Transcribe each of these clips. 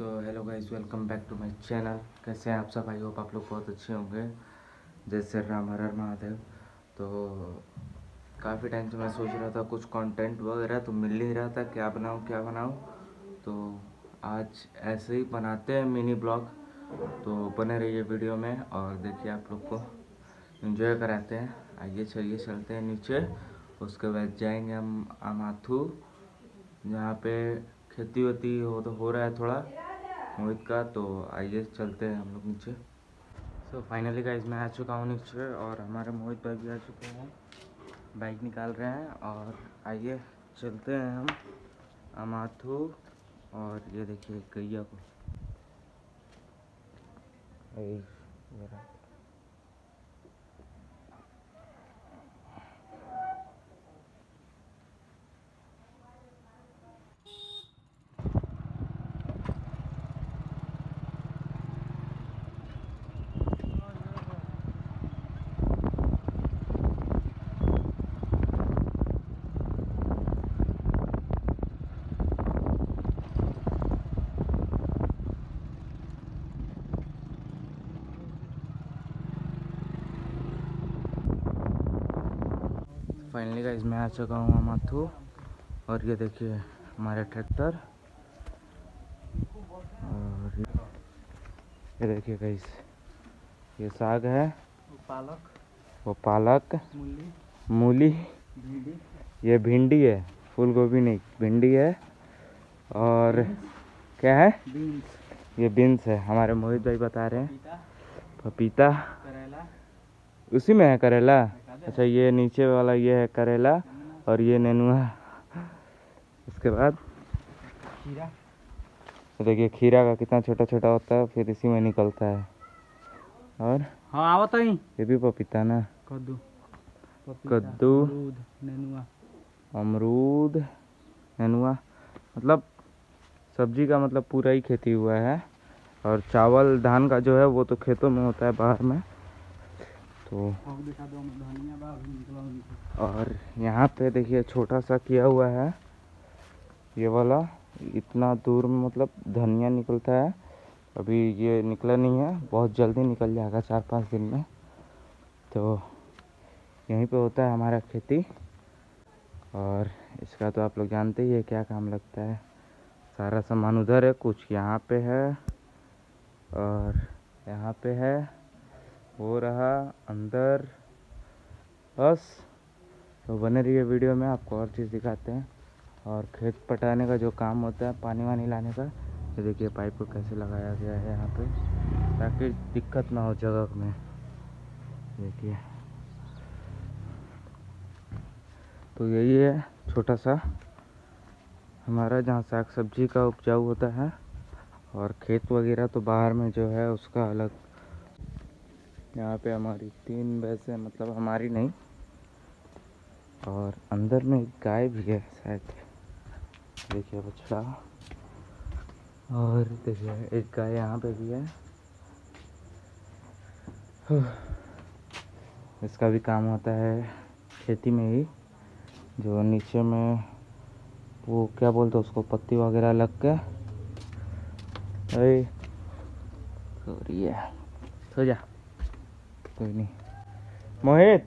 So hello guys, welcome back to my channel. कैसे हैं आप सब? आई होप आप लोग बहुत अच्छे होंगे। जय श्री राम, हर हर महादेव। तो काफ़ी टाइम से मैं सोच रहा था कुछ कंटेंट वगैरह तो मिल नहीं रहा था, क्या बनाऊं। तो आज ऐसे ही बनाते हैं मिनी ब्लॉग। तो बने रहिए वीडियो में और देखिए आप लोग को एंजॉय कराते हैं। आइए चलिए चलते हैं नीचे, उसके बाद जाएंगे हम अमाथू, जहाँ पे खेती वेती हो रहा है थोड़ा मोहित का। तो आइए चलते हैं हम लोग नीचे। सो फाइनली गाइस मैं आ चुका हूँ नीचे और हमारे मोहित भाई भी आ चुके हैं, बाइक निकाल रहे हैं। और आइए चलते हैं हम अमाथू। और ये देखिए गैया को, फाइनली गाइस मैं आ चुका हूँ अमाथू। और ये देखिए हमारे ट्रैक्टर। और ये देखिए गाइस, ये साग है, वो पालक, मूली, ये भिंडी है, फूल गोभी नहीं भिंडी है। और क्या है? ये बीन्स है, हमारे मोहित भाई बता रहे हैं। पपीता उसी में है, करेला। अच्छा ये नीचे वाला ये है करेला और ये नेनुआ। उसके बाद खीरा, देखिए खीरा का कितना छोटा छोटा होता है, फिर इसी में निकलता है। और हाँ आवत है, ये भी पपीता ना, कद्दू, नेनुआ, अमरूद, नेनुआ, मतलब सब्जी का मतलब पूरा ही खेती हुआ है। और चावल धान का जो है वो तो खेतों में होता है, बाहर में। तो और यहाँ पे देखिए छोटा सा किया हुआ है ये वाला, इतना दूर में मतलब धनिया निकलता है। अभी ये निकला नहीं है, बहुत जल्दी निकल जाएगा 4-5 दिन में। तो यहीं पे होता है हमारा खेती। और इसका तो आप लोग जानते ही है क्या काम लगता है। सारा सामान उधर है, कुछ यहाँ पे है और यहाँ पे है, वो रहा अंदर, बस। तो बने रहिए वीडियो में, आपको और चीज़ दिखाते हैं। और खेत पटाने का जो काम होता है, पानी वानी लाने का, ये देखिए पाइप को कैसे लगाया गया है यहाँ पे, ताकि दिक्कत ना हो जगह में। देखिए तो यही है छोटा सा हमारा, जहाँ साग सब्जी का उपजाऊ होता है। और खेत वगैरह तो बाहर में जो है उसका अलग। यहाँ पे हमारी 3 भैंसें, मतलब हमारी नहीं, और अंदर में एक गाय भी है शायद, देखिए बछड़ा। और देखिए एक गाय यहाँ पे भी है। इसका भी काम होता है खेती में ही, जो नीचे में वो क्या बोलते हैं उसको, पत्ती वगैरह लग के। अरे सॉरी, सो जा, कोई नहीं। मोहित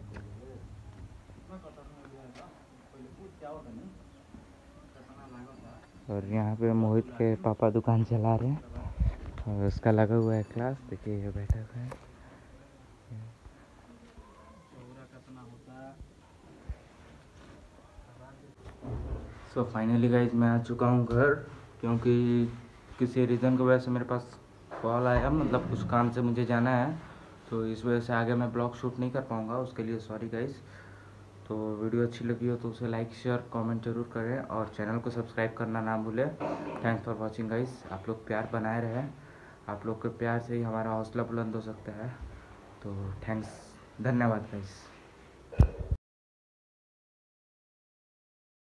और यहाँ पे मोहित के पापा दुकान चला रहे हैं और उसका लगा हुआ है क्लास। देखिए ये बैठा हुआ है। सो फाइनली गाइज मैं आ चुका हूँ घर, क्योंकि किसी रीज़न की वजह से मेरे पास कॉल आया, मतलब कुछ काम से मुझे जाना है। तो इस वजह से आगे मैं ब्लॉग शूट नहीं कर पाऊँगा, उसके लिए सॉरी गाइज। तो वीडियो अच्छी लगी हो तो उसे लाइक शेयर कमेंट जरूर करें और चैनल को सब्सक्राइब करना ना भूलें। Thanks for watching guys. आप लोग प्यार बनाए रहें, आप लोग के प्यार से ही हमारा हौसला बुलंद हो सकता है। तो थैंक्स, धन्यवाद गाइस।